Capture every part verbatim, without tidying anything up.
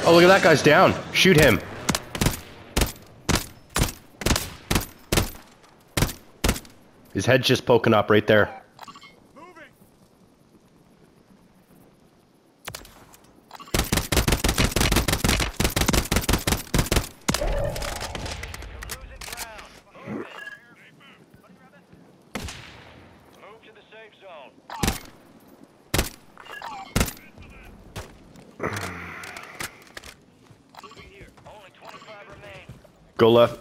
Oh, look at that guy's down. Shoot him. His head's just poking up right there. Go left.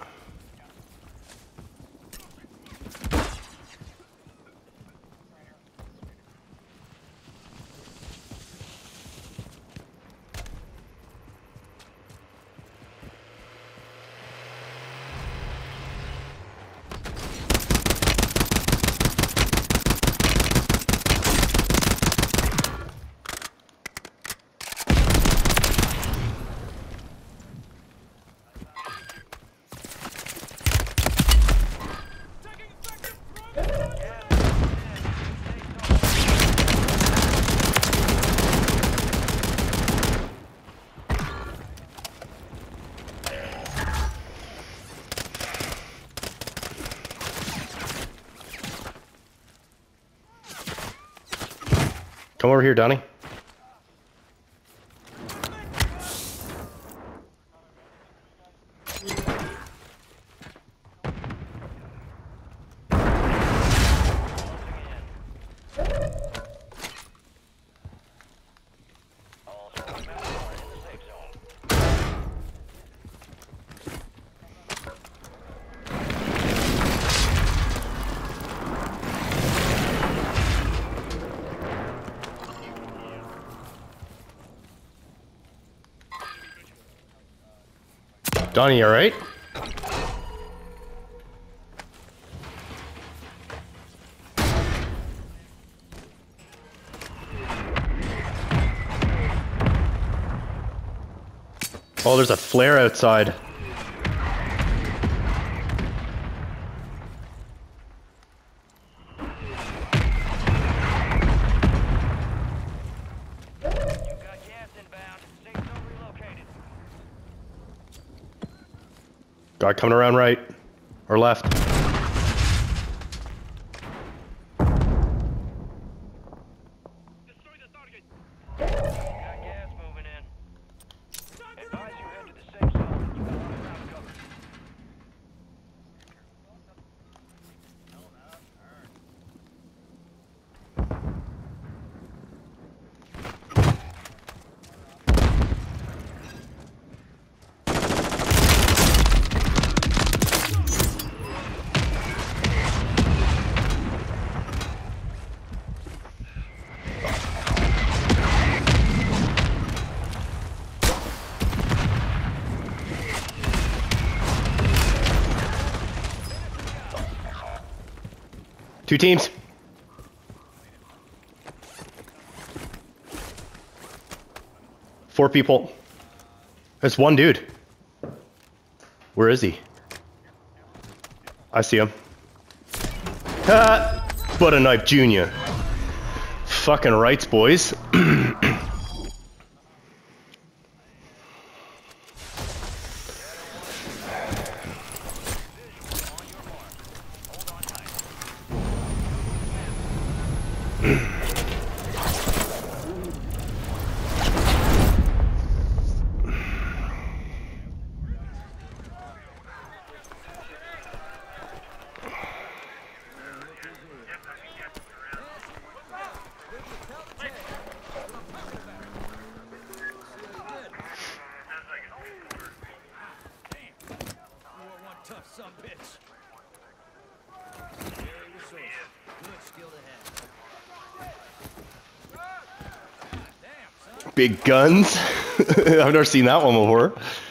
Come over here, Donnie. Donnie, you alright? Oh, there's a flare outside. Guy coming around right or left. Two teams. Four people. That's one dude. Where is he? I see him. Ha! Butter Knife Junior Fucking rights, boys. Big guns. I've never seen that one before.